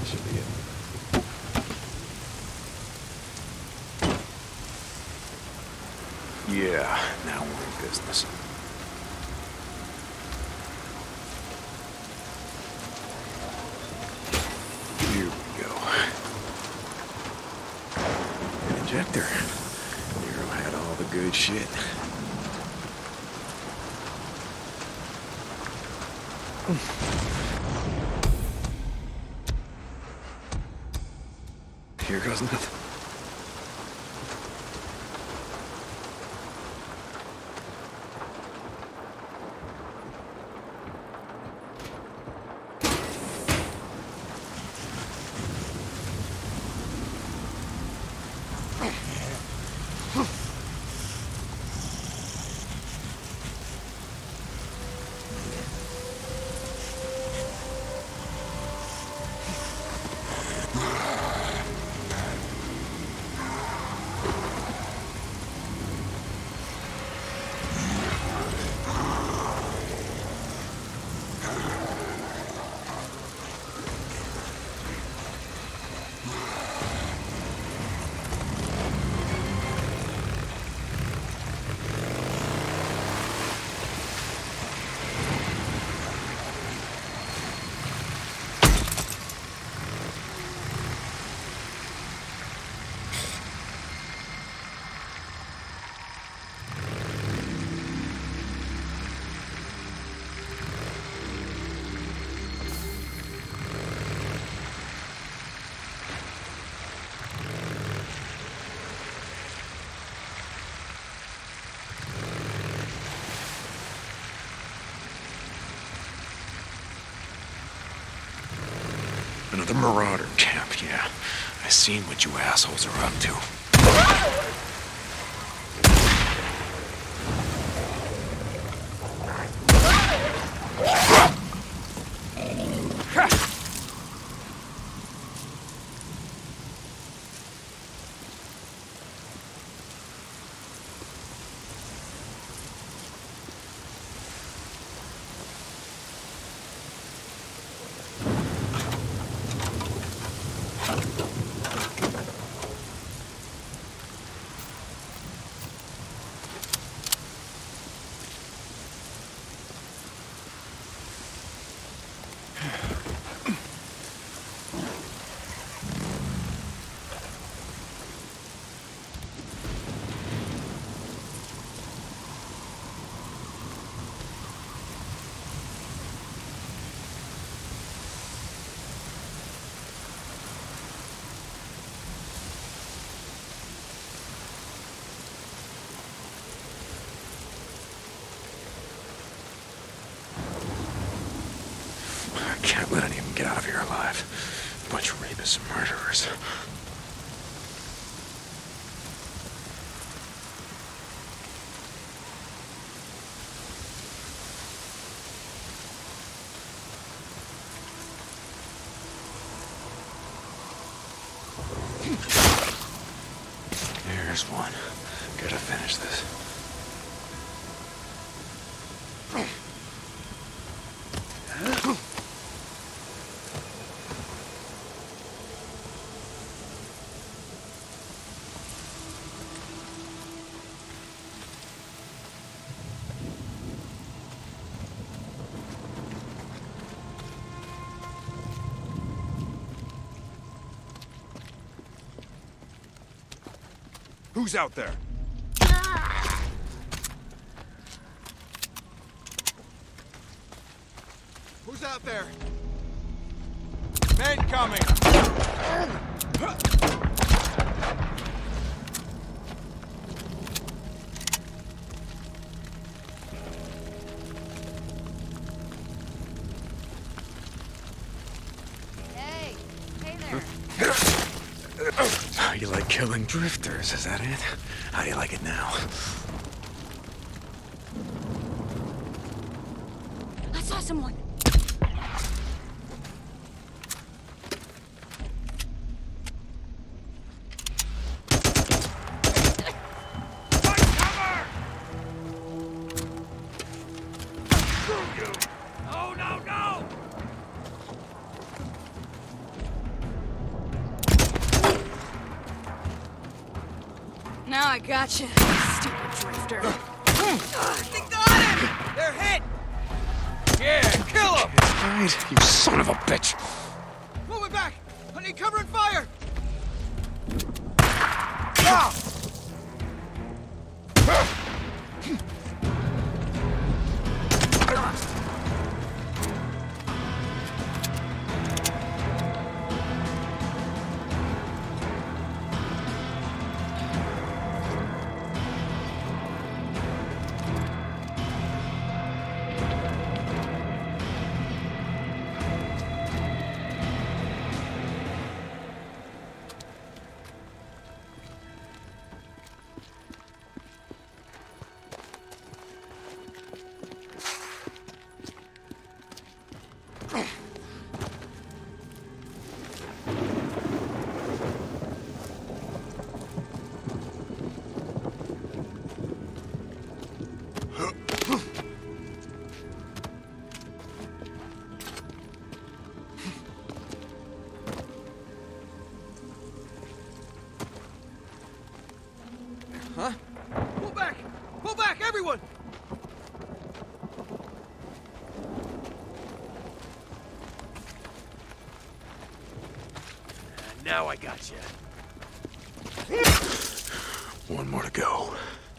should be it. Yeah, now we're in business. Here we go. An injector. Nero had all the good shit. Here goes nothing. Another marauder camp, yeah. I seen what you assholes are up to. Can't let any of them get out of here alive. Bunch of rapists and murderers. There's one. Gotta finish this. Who's out there? Who's out there? Men coming! Hey there. How you like killing drifters, is that it? How do you like it now? I saw someone. Now I gotcha, stupid drifter. They got him! They're hit! Yeah, kill him! Right, you son of a bitch! Moving back! I need cover and fire! Ah! Huh? Pull back! Pull back, everyone! Now I got you. One more to go.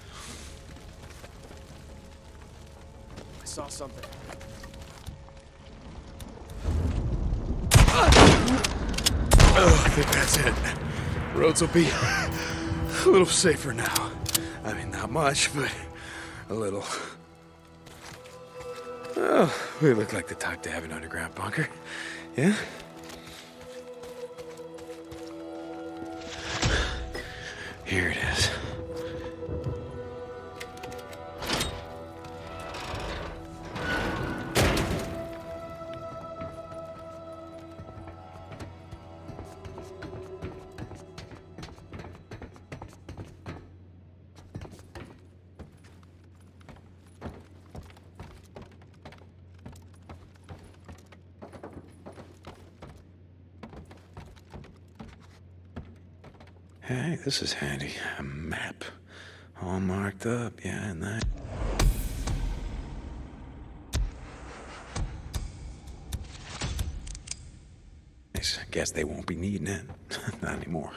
I saw something. Oh, I think that's it. Roads will be a little safer now. I mean, not much, but a little. Oh, we look like the type to have an underground bunker. Yeah? Here it is. Hey, this is handy. A map. All marked up, yeah, and that. Nice. Guess they won't be needing it. Not anymore.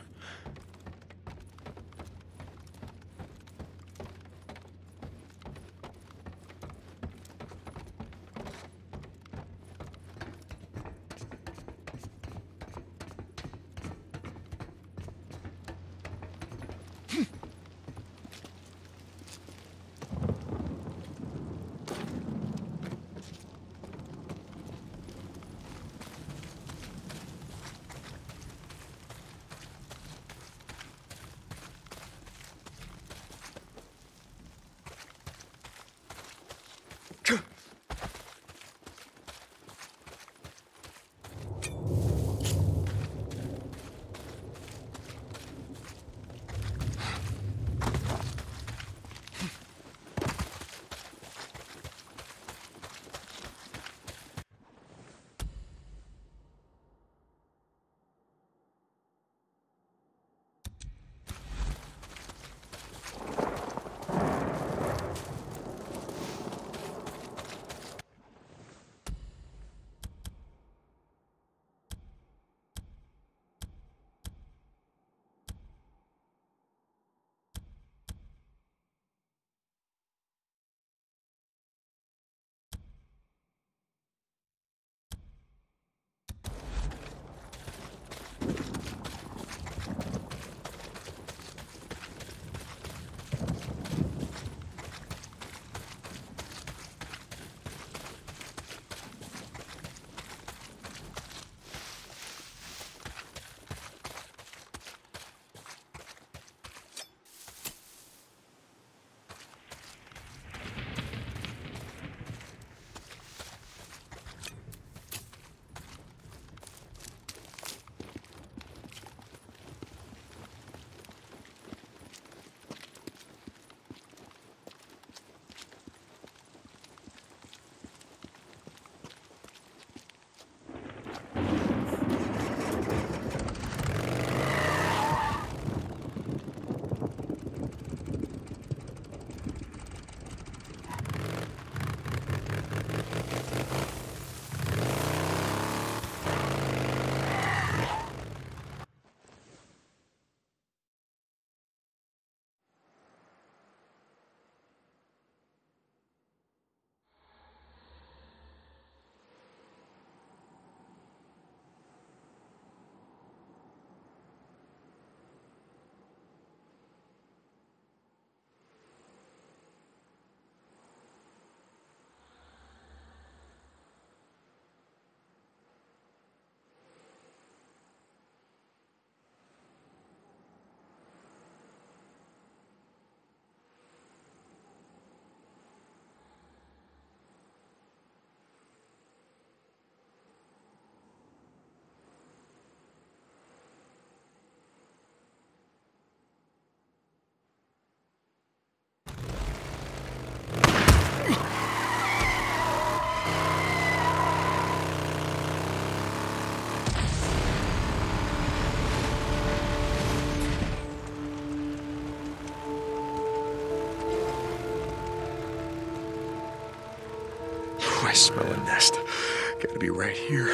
I smell a nest. Gotta be right here.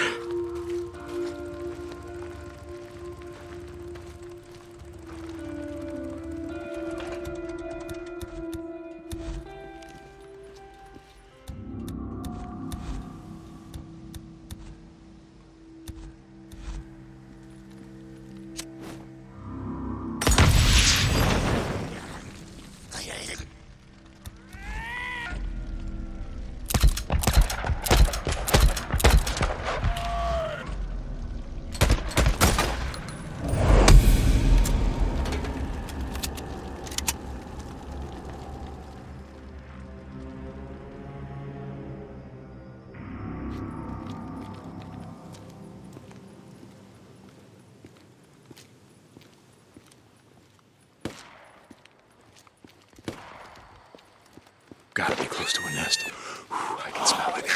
Gotta be close to a nest. Whew, I can smell it.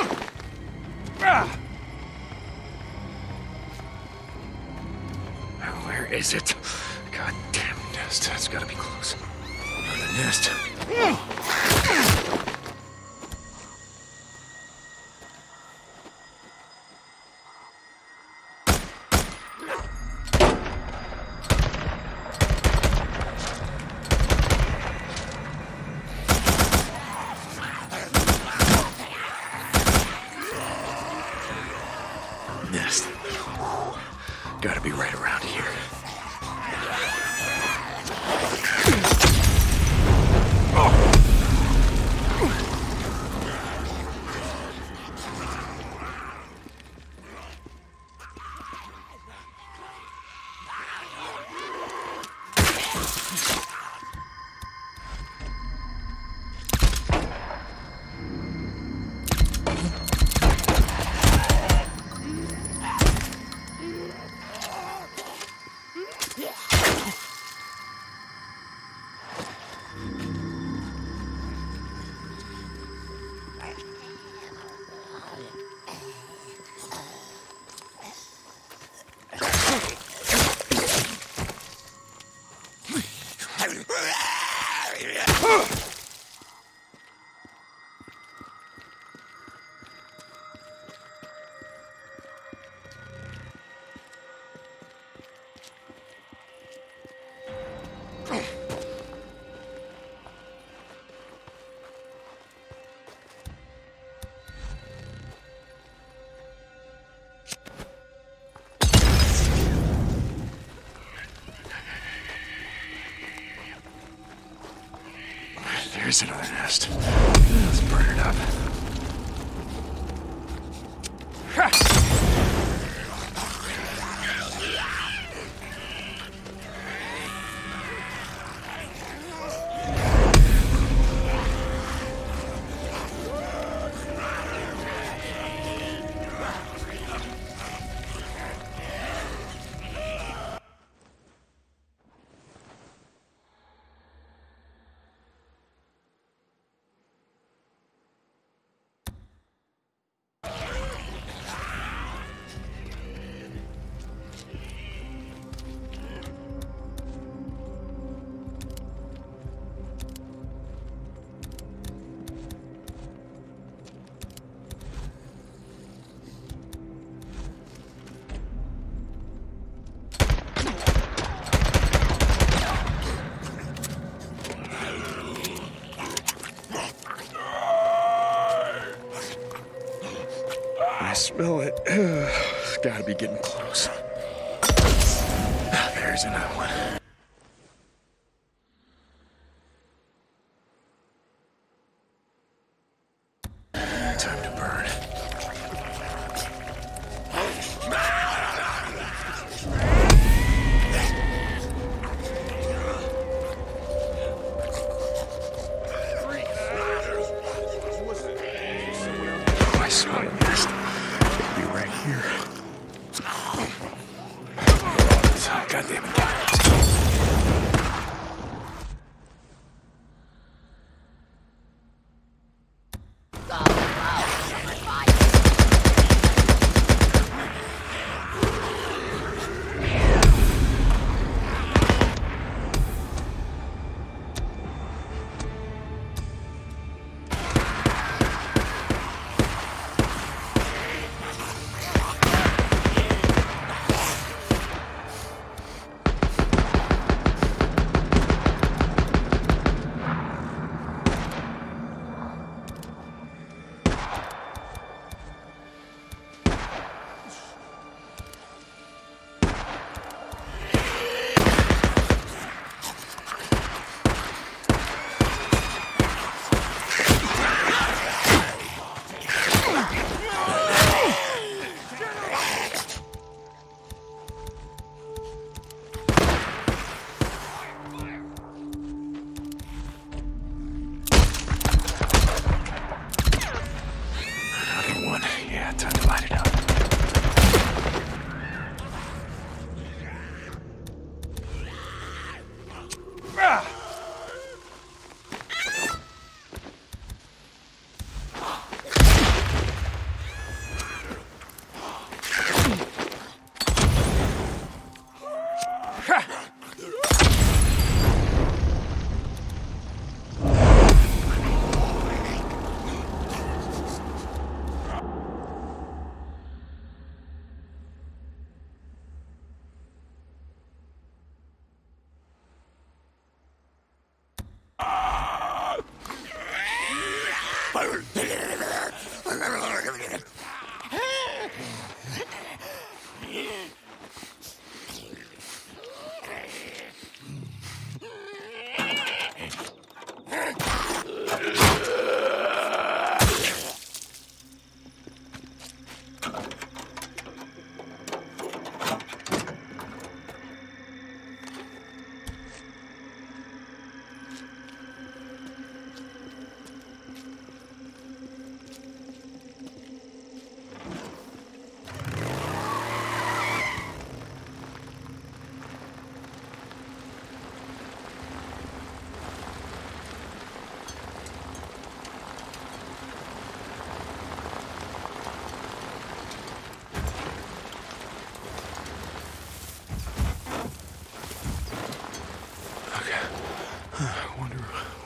Where is it? God damn nest. It's gotta be close. Another nest. Nest. Gotta be right around here. There's another nest. Let's burn it up. I smell it. It's gotta be getting close. There's another one. Time to burn. I smell a nest. It'll be right here. God damn it.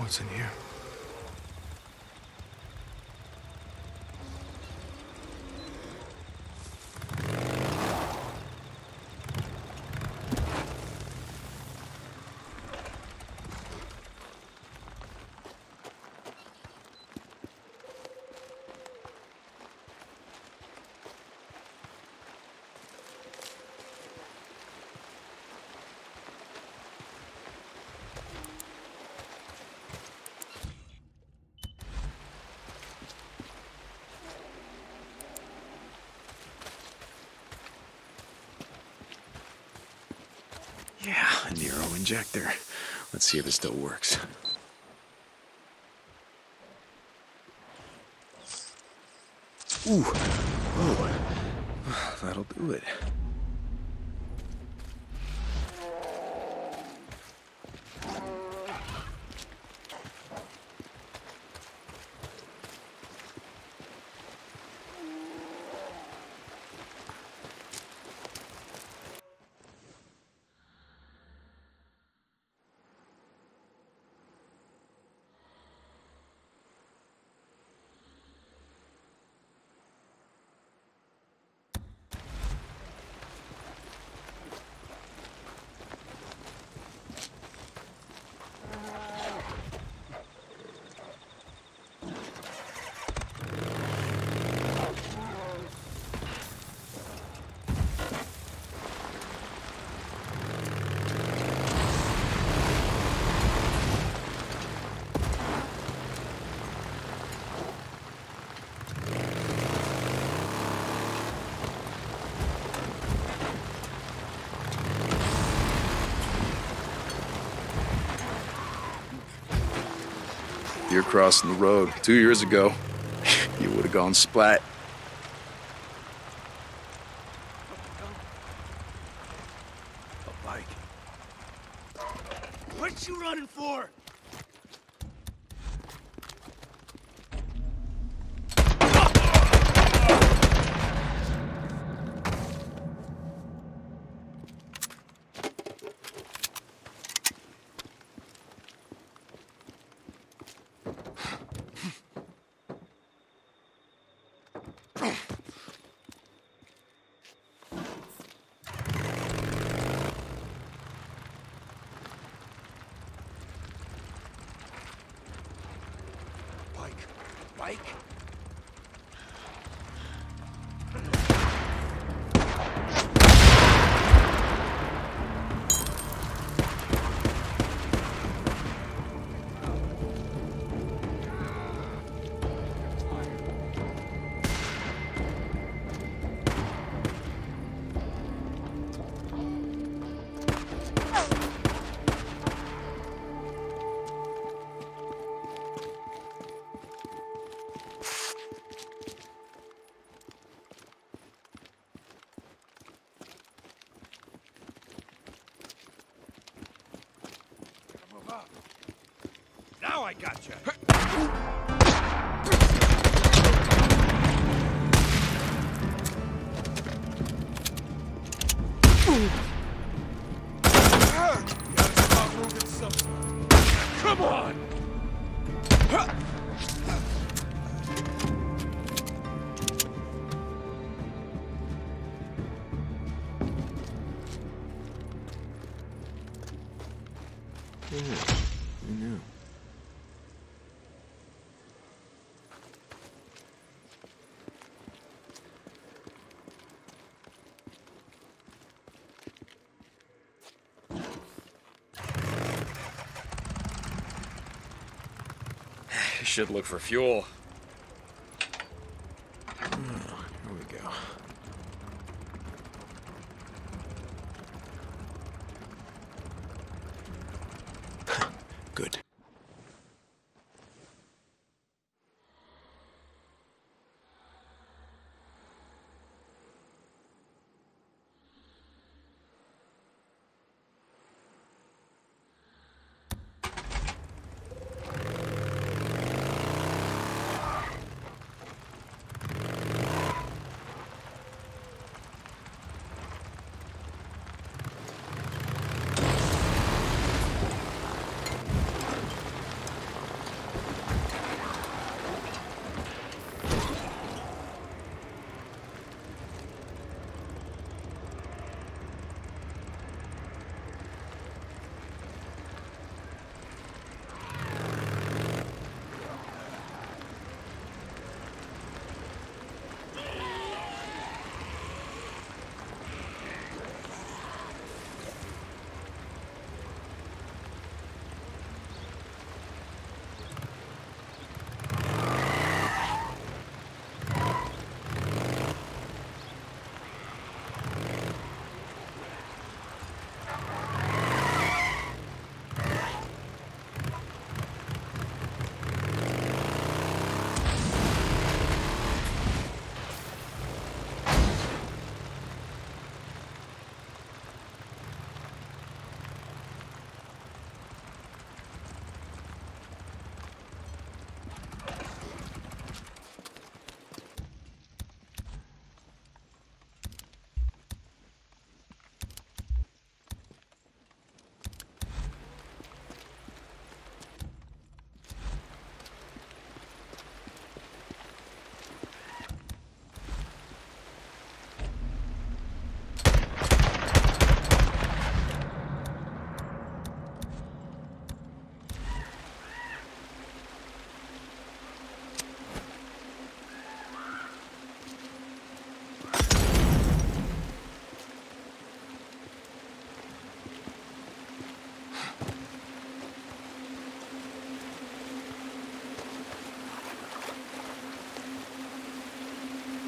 what's in here. Yeah, a Nero injector. Let's see if it still works. Ooh. Oh. That'll do it. You're crossing the road 2 years ago. You would have gone splat. A bike. What you running for? Bike? Now I gotcha. Come on! I knew. Should look for fuel. Oh, here we go. Good.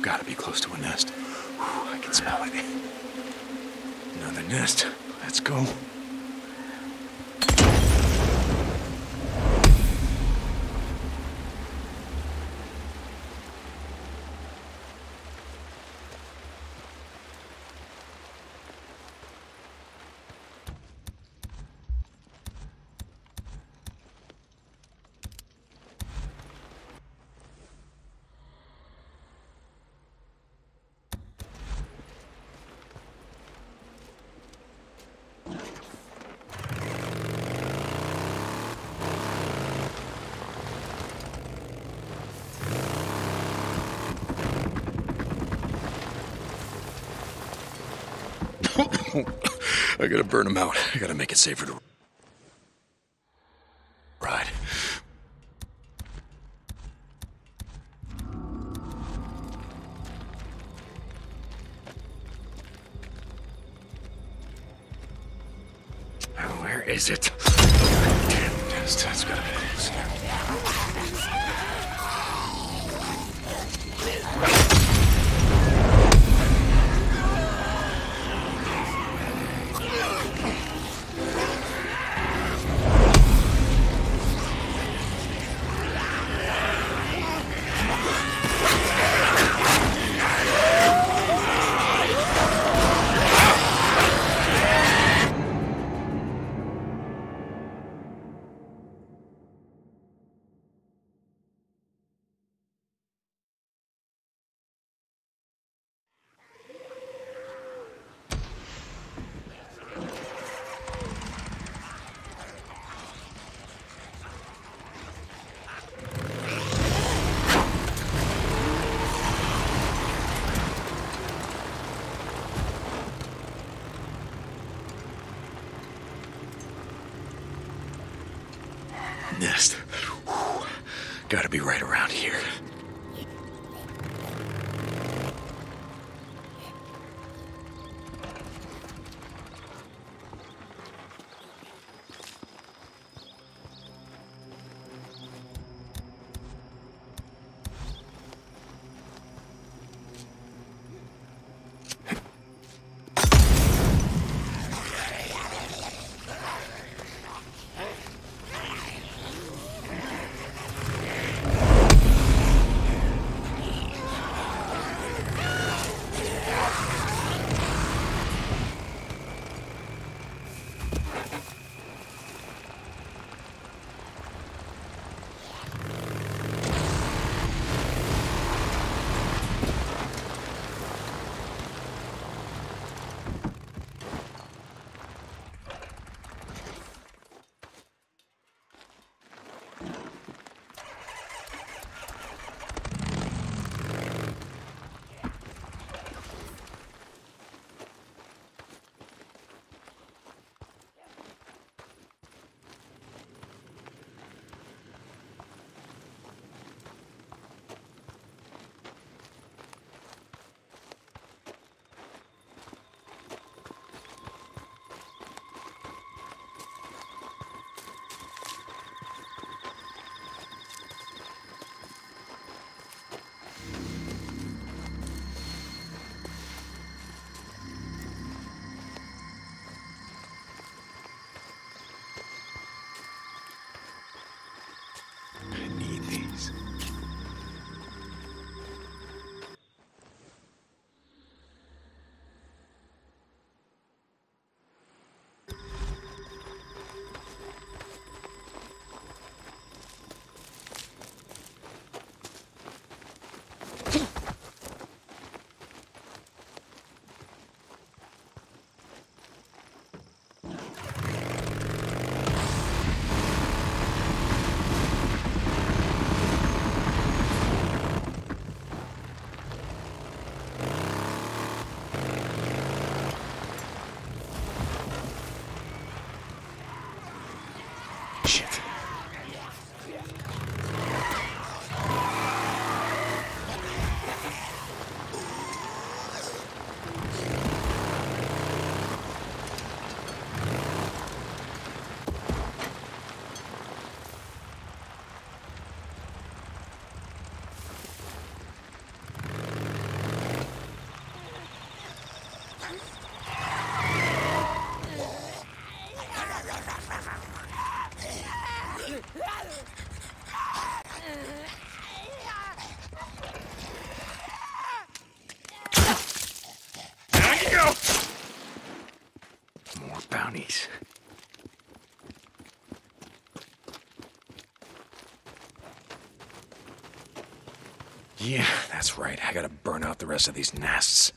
Gotta be close to a nest. Whew, I can smell it. Another nest. Let's go. I gotta burn them out. I gotta make it safer to ride. Where is it? Damn, that's gotta be this. Nest. Whew. Gotta be right around here. More bounties. Yeah, that's right. I gotta burn out the rest of these nests.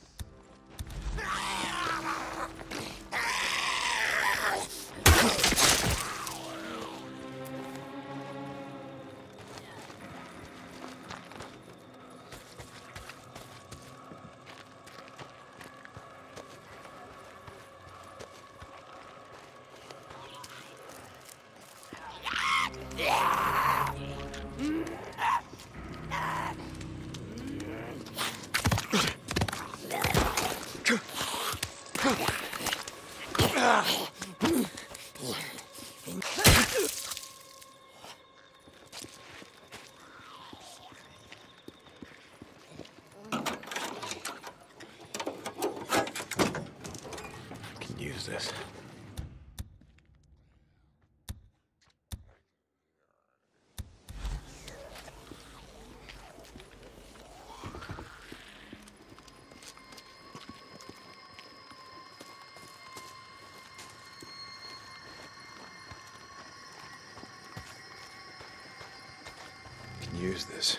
Can use this. Use this.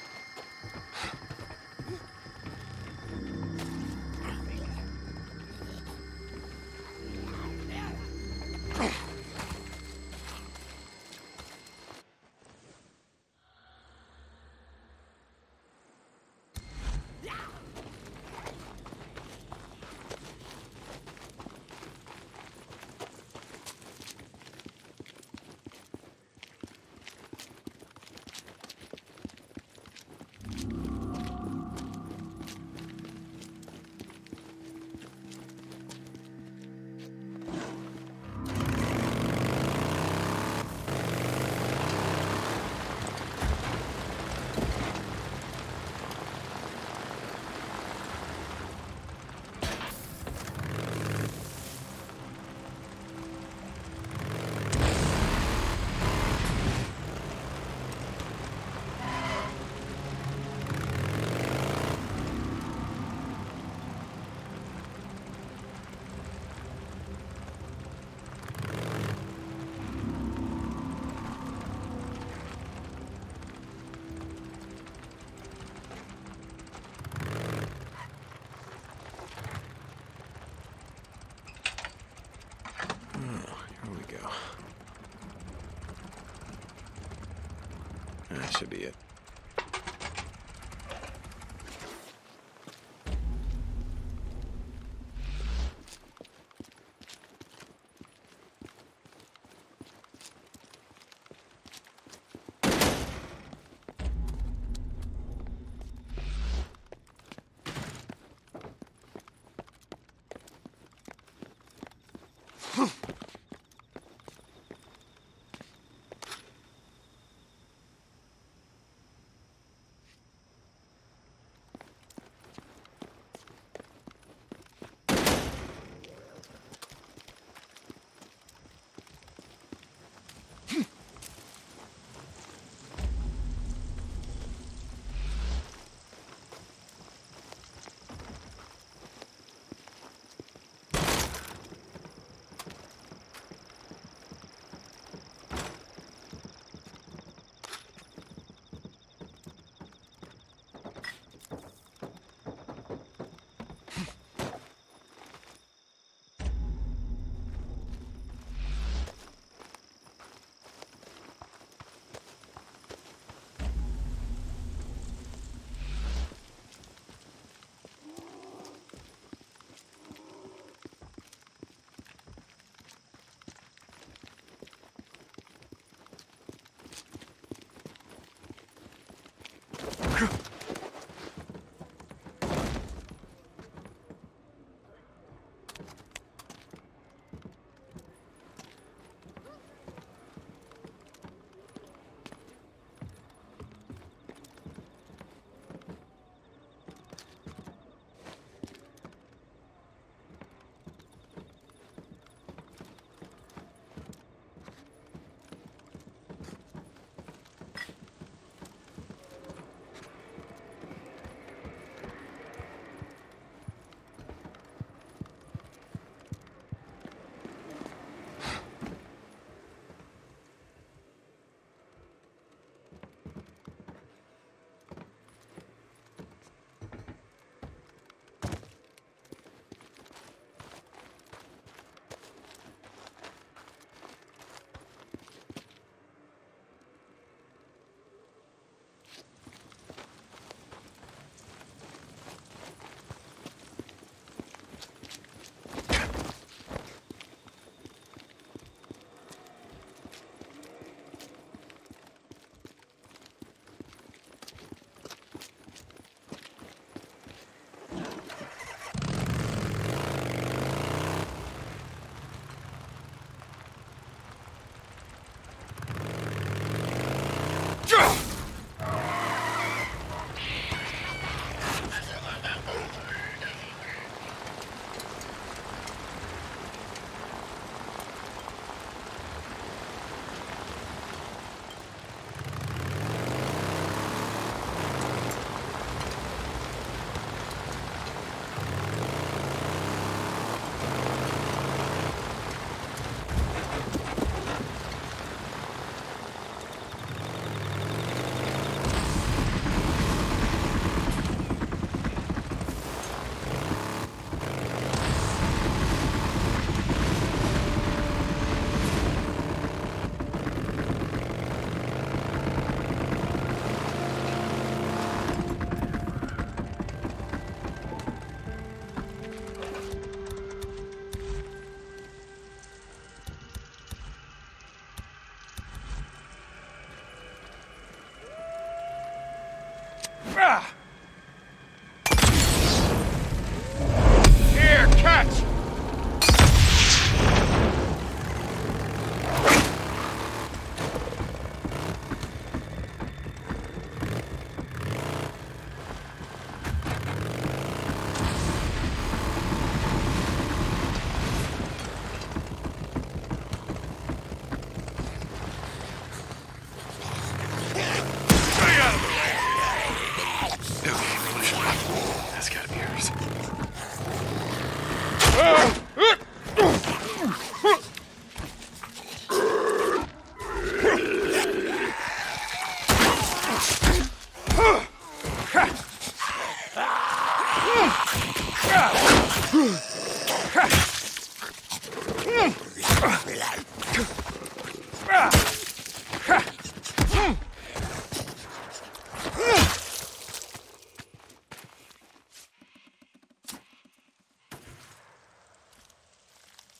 That should be it.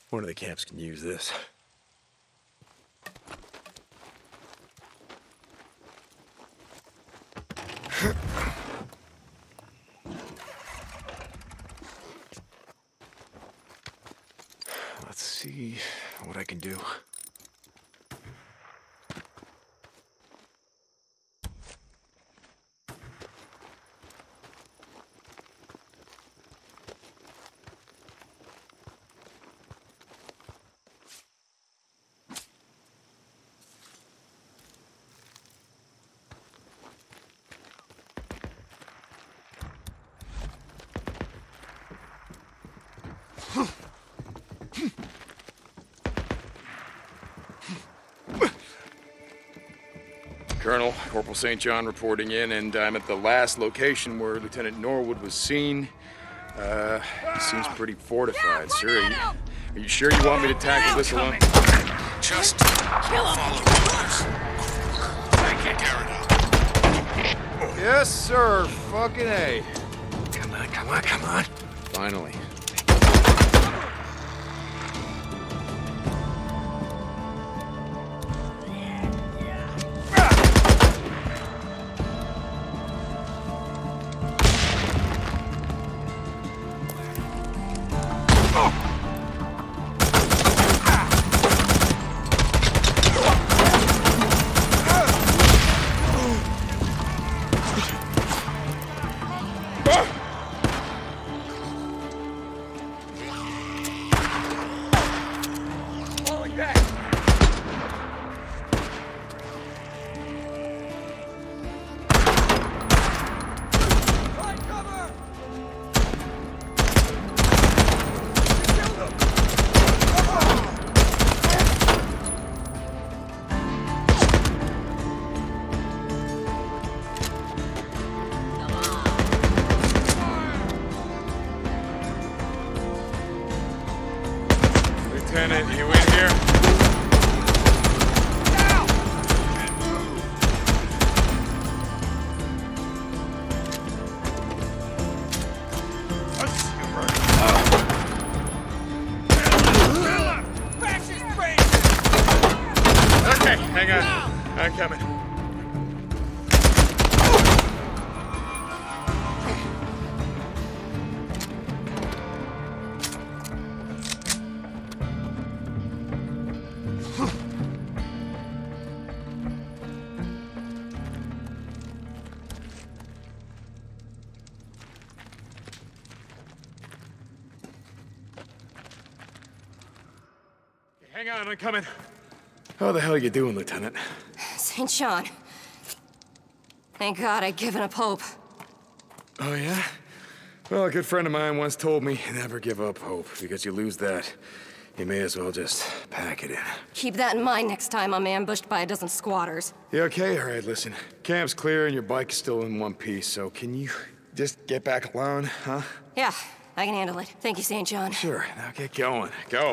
One of the camps can use this. Let's see what I can do. Colonel, Corporal St. John reporting in, and I'm at the last location where Lieutenant Norwood was seen. He seems pretty fortified, sir. Are you sure you want me to tackle this alone? Just follow orders. Take it, Garrett. Yes, sir. Fucking A. Come on, come on, come on. Finally. Lieutenant, you in here? Okay, hang on. I'm coming. Hang on, I'm coming. How the hell are you doing, Lieutenant? St. John. Thank God I'd given up hope. Oh, yeah? Well, a good friend of mine once told me, never give up hope, because you lose that, you may as well just pack it in. Keep that in mind next time I'm ambushed by a dozen squatters. You okay? All right, listen. Camp's clear and your bike's still in one piece, so can you just get back alone, huh? Yeah, I can handle it. Thank you, St. John. Sure, now get going. Go.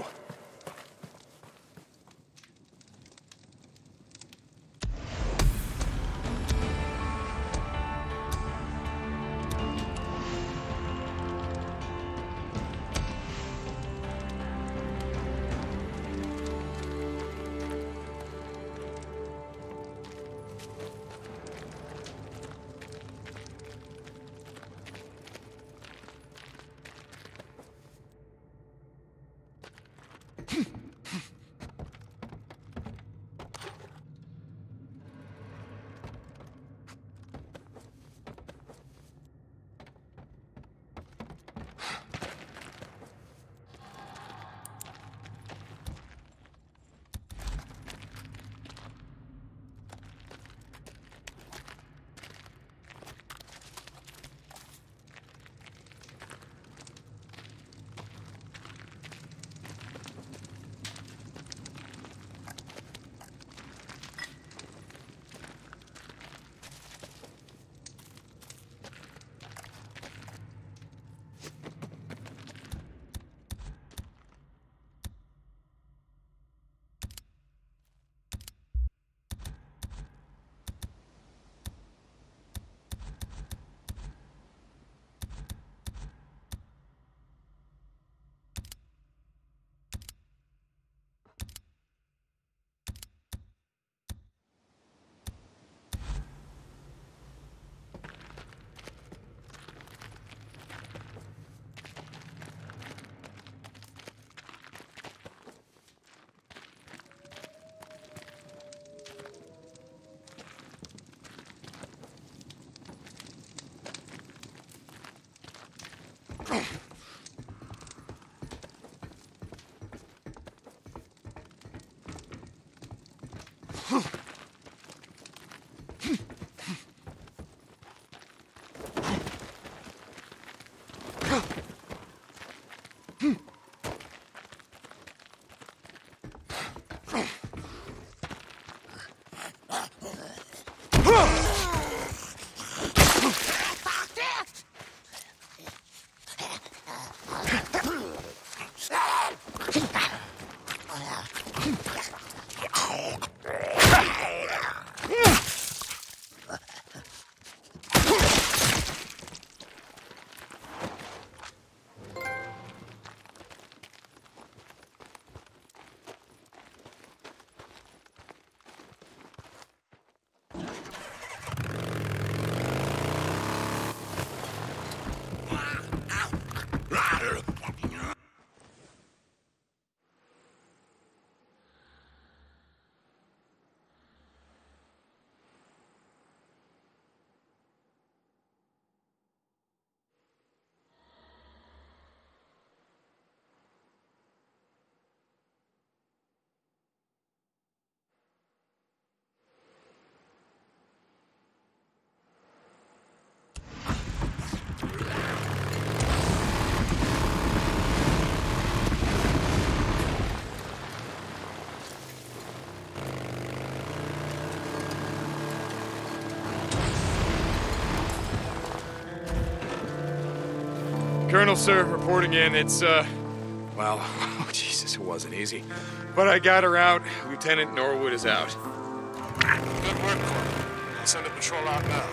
Colonel, sir, reporting in. It's, well, oh, Jesus, it wasn't easy. But I got her out. Lieutenant Norwood is out. Good work, Corporal. I'll send a patrol out now.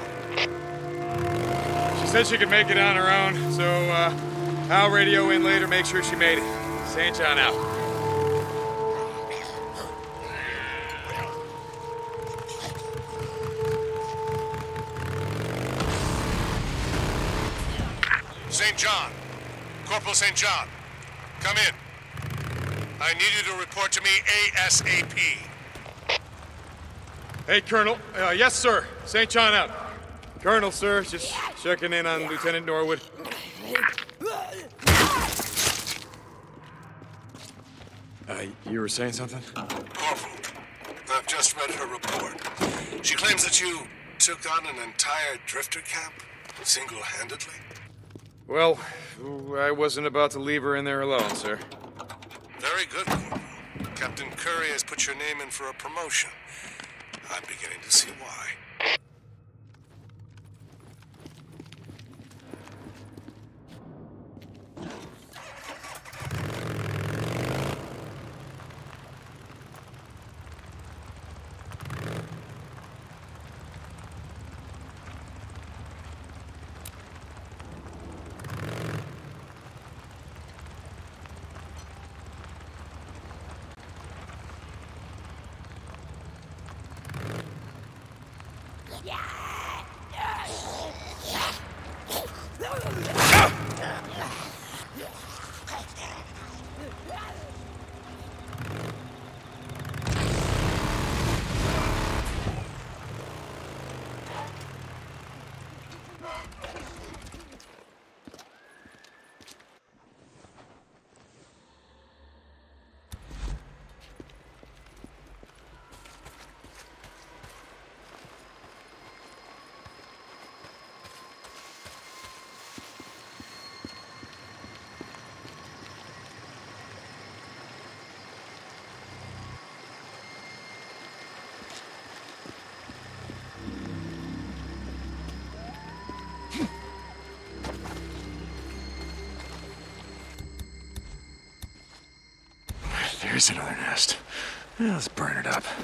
She said she could make it on her own, so, I'll radio in later, make sure she made it. St. John out. St. John. Corporal St. John. Come in. I need you to report to me ASAP. Hey, Colonel. Yes, sir. St. John out. Colonel, sir, just checking in on Lieutenant Norwood. You were saying something? Corporal, I've just read her report. She claims that you took on an entire drifter camp single-handedly. Well, I wasn't about to leave her in there alone, sir. Very good, Corporal. Captain Curry has put your name in for a promotion. I'm beginning to see why. There's another nest. Yeah, let's burn it up.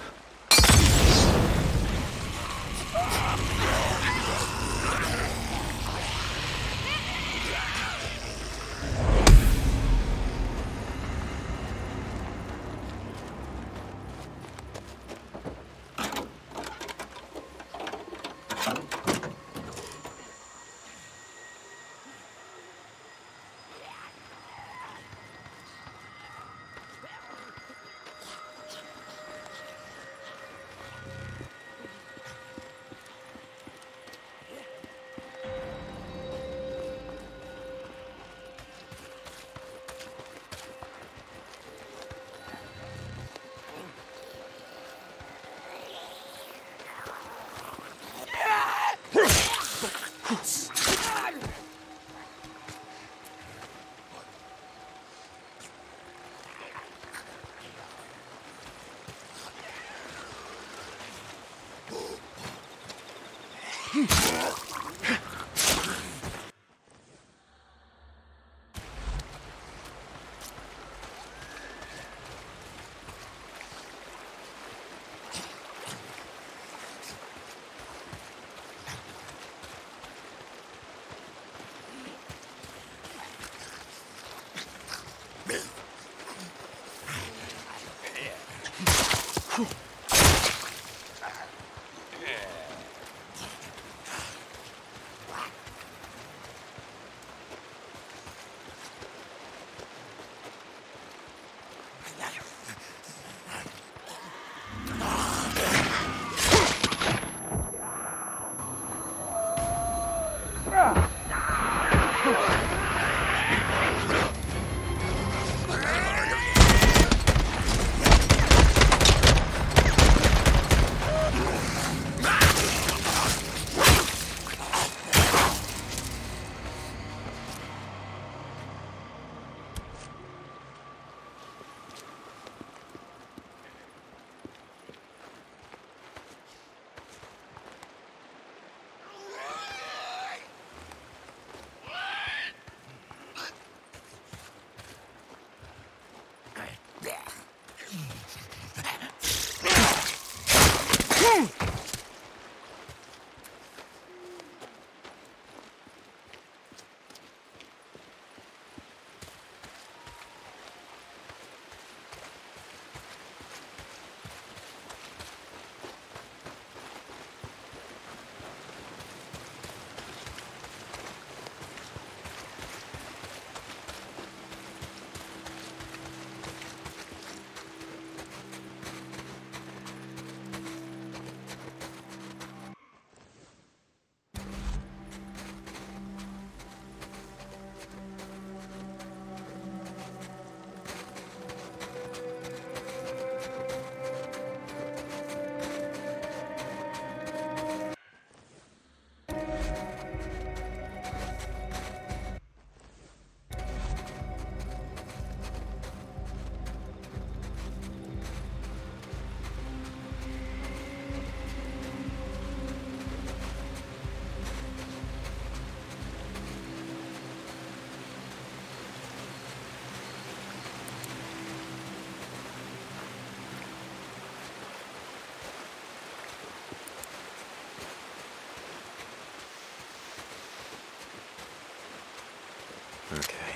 Okay.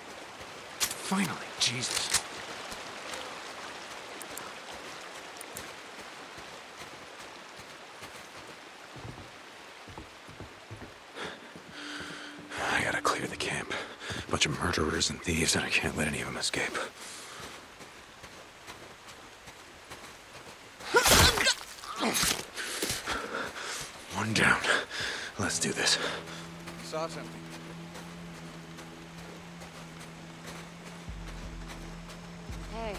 Finally, Jesus. I gotta clear the camp. Bunch of murderers and thieves, and I can't let any of them escape. One down. Let's do this. Saw something. Hey.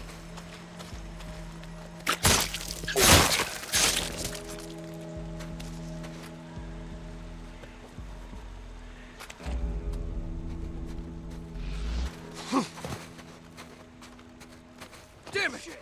Damn it!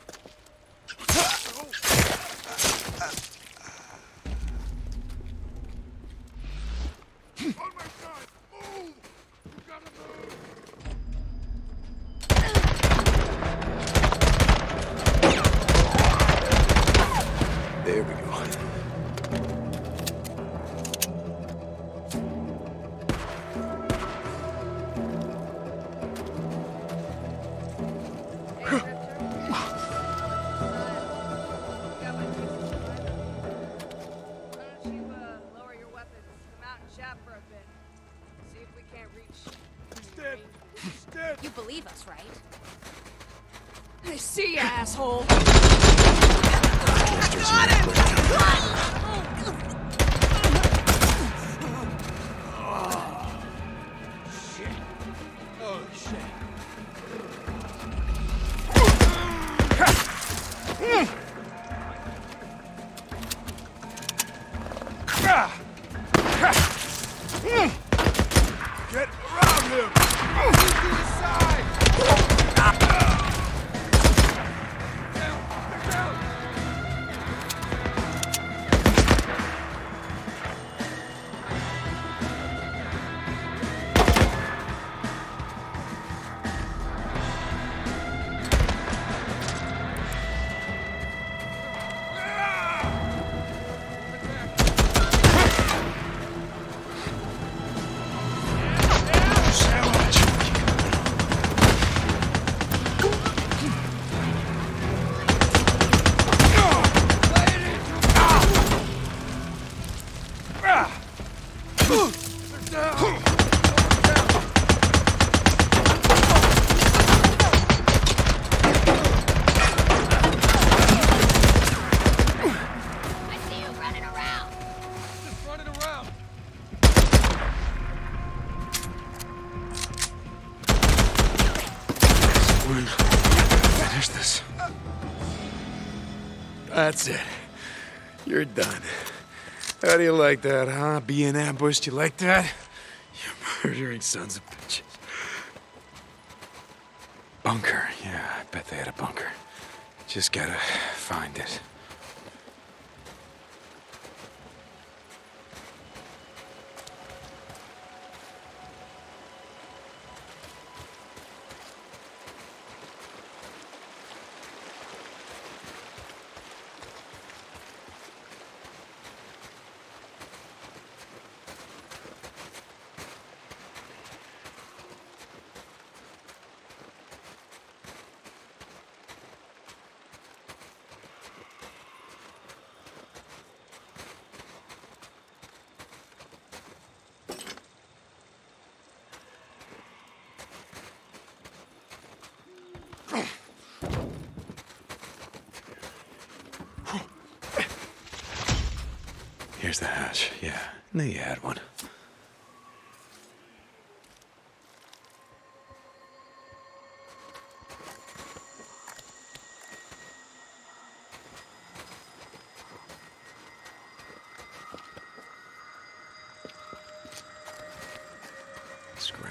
There we go. You believe us, right? I see you, asshole. Get around him! To the side! Down! That's it. You're done. How do you like that, huh? Being ambushed, you like that? You murdering sons of bitches. Bunker. Yeah, I bet they had a bunker. Just gotta find it. Here's the hatch. Yeah, knew you had one. Scrap.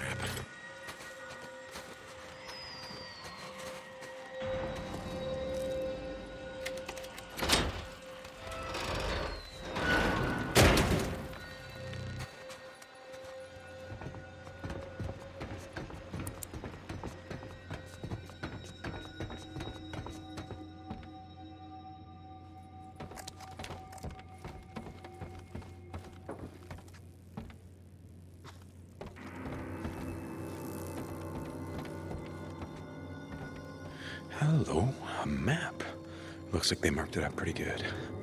Hello, a map. Looks like they marked it up pretty good.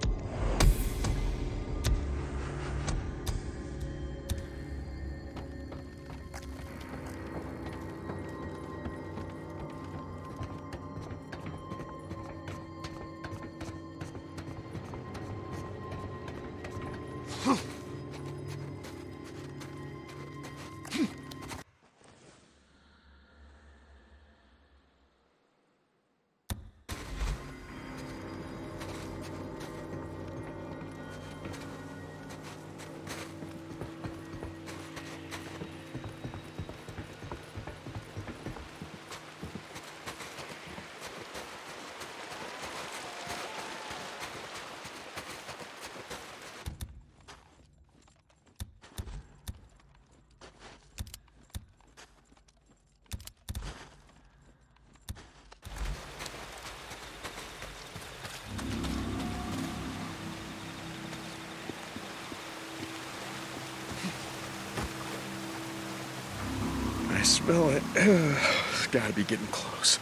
I smell it. It's gotta be getting close.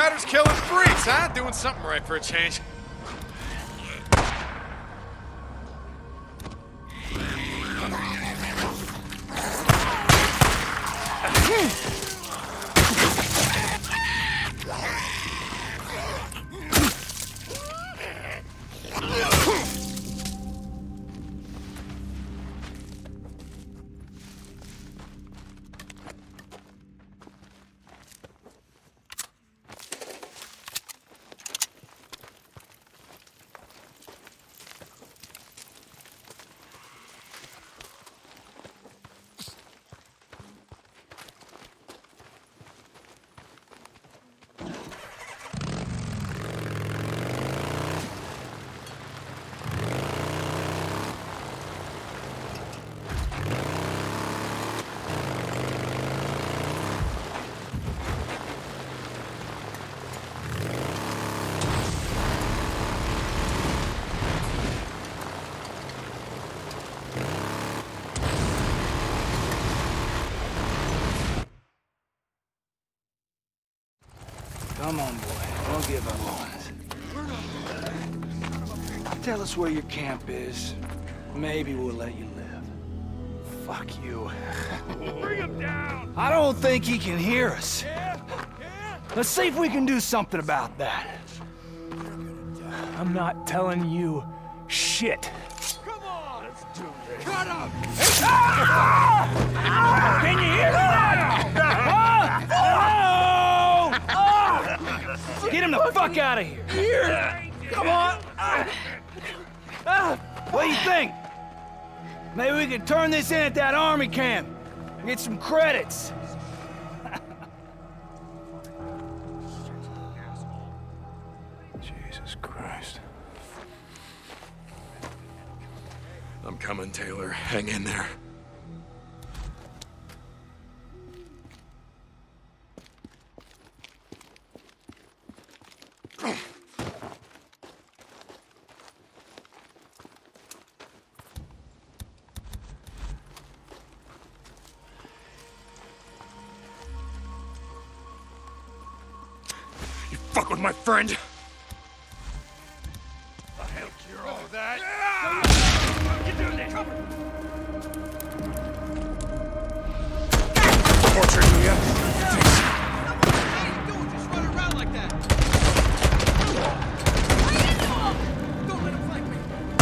Riders killing freaks, huh? Doing something right for a change. Come on, boy. Don't give up on us. Tell us where your camp is. Maybe we'll let you live. Fuck you. Bring him down! I don't think he can hear us. Yeah? Let's see if we can do something about that. I'm not telling you shit. Come on! Let's do this. Cut him! Can you hear that? Get him the fuck out of here! Here! Come on! What do you think? Maybe we can turn this in at that army camp. Get some credits. Jesus Christ. I'm coming, Taylor. Hang in there. Fuck with my friend! The hell cure all that? You doing that? Torturing you yet? How you doing? Just run around like that? Don't let him flank me!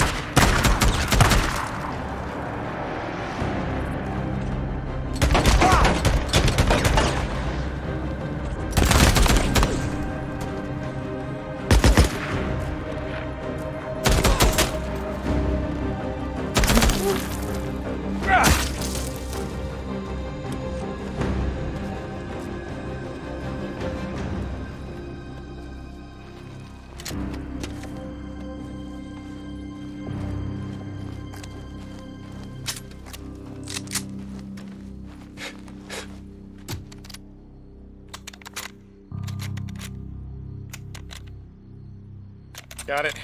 Got it.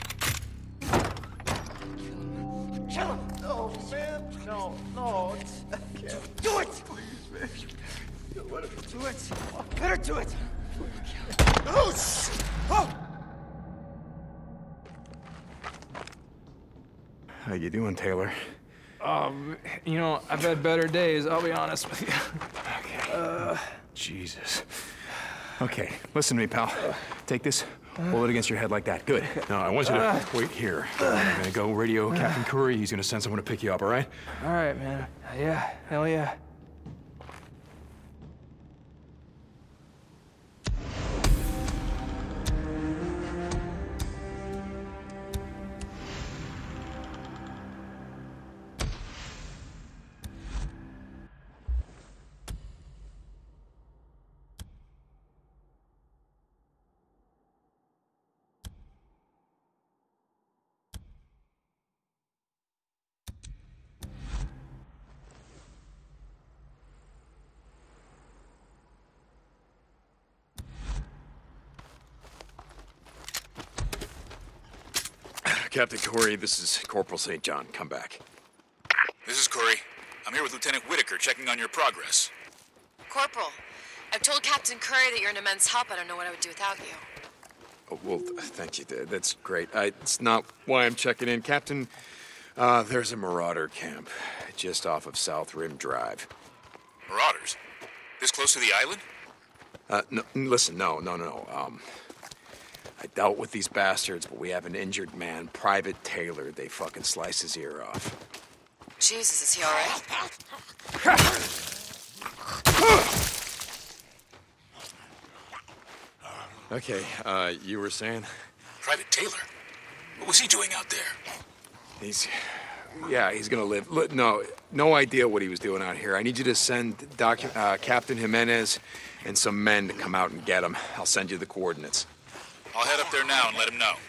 Kill him! No, man! No, no! Do it! Please, man. Do it! Better do it! Oh, shit! Oh! How you doing, Taylor? You know, I've had better days, I'll be honest with you. Okay. Jesus. Okay, listen to me, pal. Take this, hold it against your head like that. Good. Now, I want you to wait here. I'm gonna go radio Captain Curry. He's gonna send someone to pick you up, all right? All right, man. Yeah, hell yeah. Captain Corey, this is Corporal St. John. Come back. This is Corey. I'm here with Lieutenant Whitaker checking on your progress. Corporal, I've told Captain Curry that you're an immense help. I don't know what I would do without you. Oh, well, thank you. That's great. It's not why I'm checking in. Captain, there's a marauder camp just off of South Rim Drive. Marauders? This close to the island? No, listen, no. I dealt with these bastards, but we have an injured man, Private Taylor. They fucking slice his ear off. Jesus, is he all right? Okay, you were saying? Private Taylor? What was he doing out there? He's gonna live. Look, no idea what he was doing out here. I need you to send Captain Jimenez and some men to come out and get him. I'll send you the coordinates. I'll head up there now and let him know.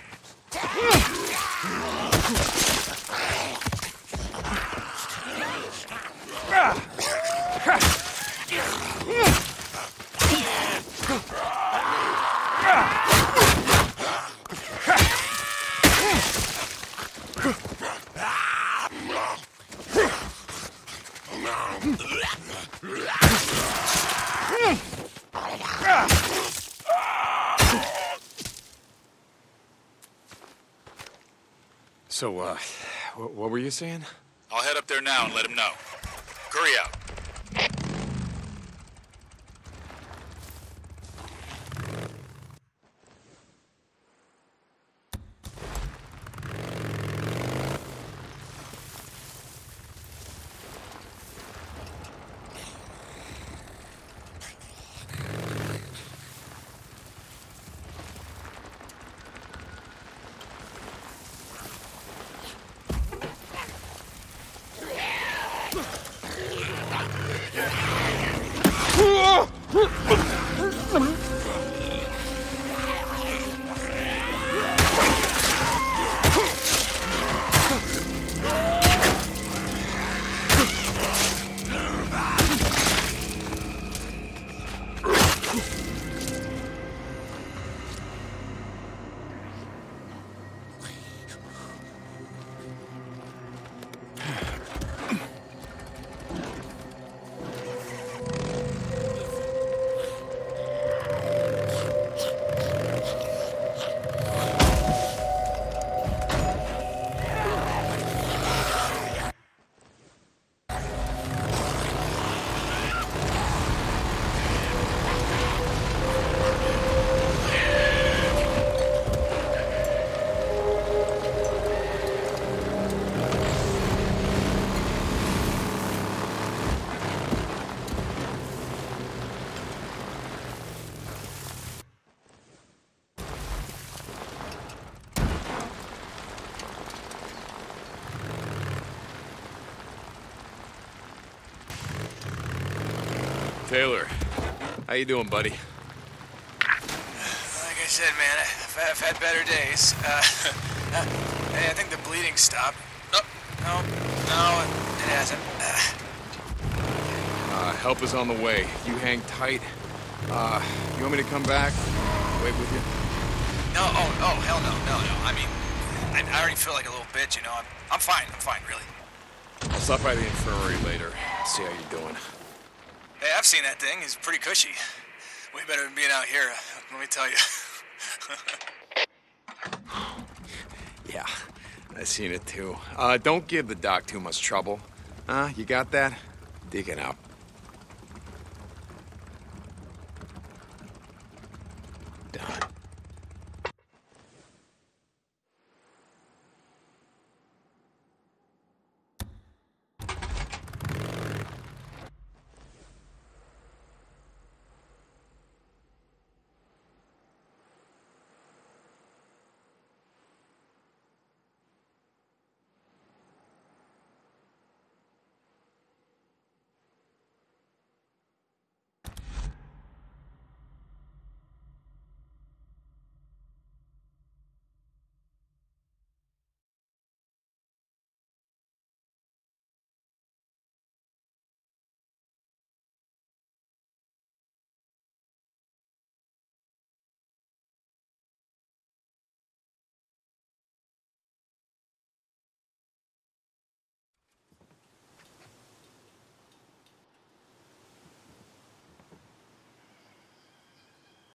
So, what were you saying? I'll head up there now and let him know. Curry out. Taylor, how you doing, buddy? Like I said, man, I've had better days. Hey, I think the bleeding stopped. No, it hasn't. Help is on the way. You hang tight. You want me to come back? Wait with you? No, hell no. I mean, I already feel like a little bitch, you know. I'm fine, really. I'll stop by the infirmary later. See how you're doing. Hey, I've seen that thing. It's pretty cushy. Way better than being out here, let me tell you. Yeah, I seen it too. Don't give the doc too much trouble. You got that? Deacon out.